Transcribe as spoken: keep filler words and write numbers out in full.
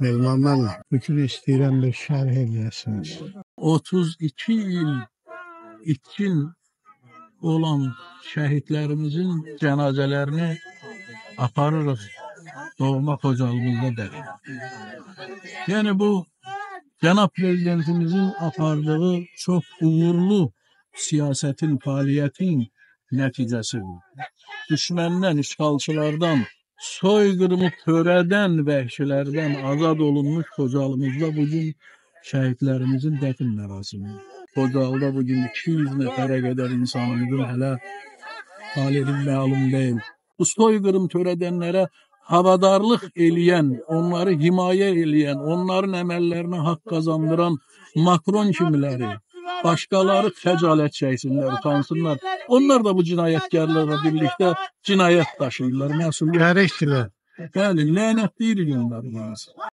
Mehmanlarla bütün istəyirəm bir şərh eləyəsiniz. otuz iki il için olan şəhidlərimizin cənazələrini aparırıq doğma Xocalımızda dərin. Yəni bu Cənab Prezidentimizin apardığı çox uğurlu siyasetin, fəaliyyətin nəticəsidir. Düşməndən, işğalçılardan, soyqırımı törədən vəhşilərdən azad olunmuş Xocalımızda bugün şəhidlərimizin dəfn mərasimi. Xocalıda bugün iki yüz nəfərə qədər insanımızın hələ halinin məlum deyil. Bu soyqırım törədənlərə havadarlıq eləyən, onları himayə eləyən, onların əməllərinə haqq qazandıran Makron kimiləri, başqaları xəcalət çəksinlər, utansınlar. Onlar da bu cinayətkarlarla birlikdə cinayət daşıyırlar, məsuliyyət. Gələkdilər. Bəli, lənətləyirik onları.